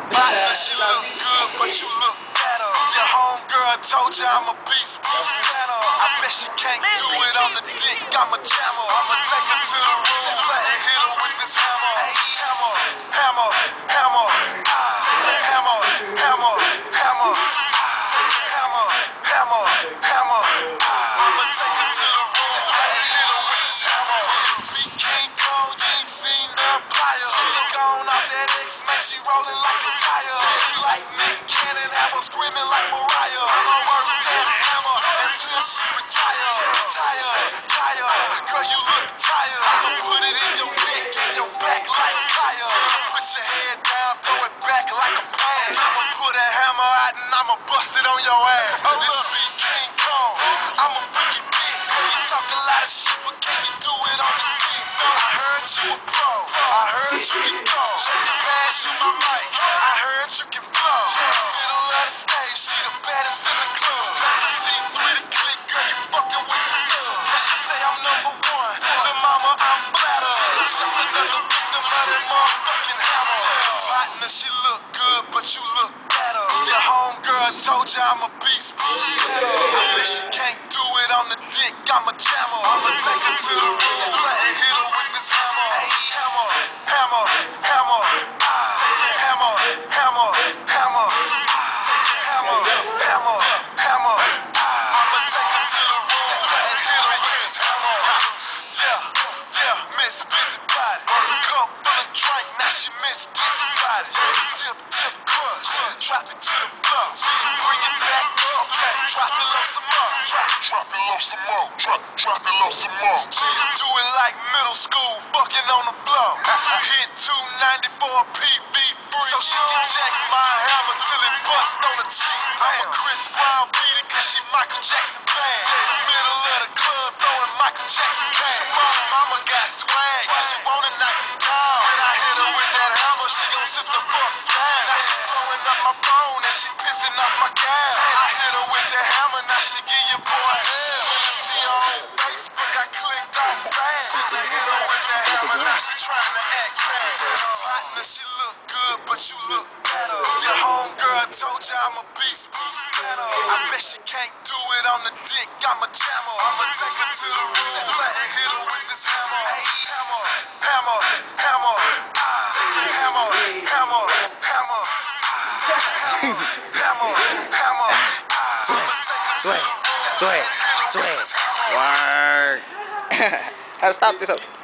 She look good, but you look better. Your homegirl told you I'm a beast, I bet she can't do it on the dick. I'm a jammer. I'ma take her to the room, let her hit her with this hammer. Hammer, hammer, hammer, hammer, hammer, hammer, hammer, hammer, hammer. I'ma take her to the room, let her hit her with this hammer. Beat King Kong, you ain't seen her prior. She gone off that X, man, she rolling like a tire. Like Nick Cannon, have her screaming like Mariah. I'ma work that hammer until she retire. Tired, girl, you look tired. I'ma put it in your neck and your back like a tire. Put your head down, throw it back like a pan. I'ma put a hammer out and I'ma bust it on your ass. This beat King Kong, I'm a freaky bitch. You talk a lot of shit, but can you do it on the dick? I heard you a pro, I heard you can go. Pass you my mic, I heard you can flow. Middle of the stage, she the baddest in the club. C3 the click, girl, you fucking with the thug. She say I'm number one, the mama I'm flatter. Just another victim of that motherfucking hammer. Partner, she look good, but you look better. Your homegirl told you I'm a beast, I bet she can't do it on the dick. I'm a jammer. I'ma take her to the room, let her hit her with this hammer. Hammer, hammer, hammer, hammer, hammer, hammer, hammer, hammer, hammer. I'ma take her to the room, let her hit her with this hammer. Yeah, Miss Busybody. Cup full of drink, now she Miss Busybody. Tip, crush, drop it to the floor. Bring it back up, drop it low some more. Drop it low some more, drop it low some more. Do it like middle school, fucking on the floor. Hit 294 PV free, so she can check my hammer till it bust on the cheek. I'm a Chris Brown beater, cause she Michael Jackson bad. Middle of the club, throwing Michael Jackson cash. Mama got swag, she wanna knock me down. When I hit her with that hammer, she gon' sit the fuck down. Now she blowing up my phone and she pissing off my gas. I hit her with the hammer, now she give your boy hell. See her on Facebook, I clicked on fast. I hit her with the hammer, now she trying to act bad. Partner, she look good, but you look better. Your homegirl told you I'm a beast, I bet she can't do it on the dick. I'm a jammer. I'ma take her to the room, let her hit her with this hammer. Hammer, hammer, hammer, hammer, hammer, hammer, hammer, hammer. I'ma take her to the room, let her hit her with this hammer. Word. How to stop this up?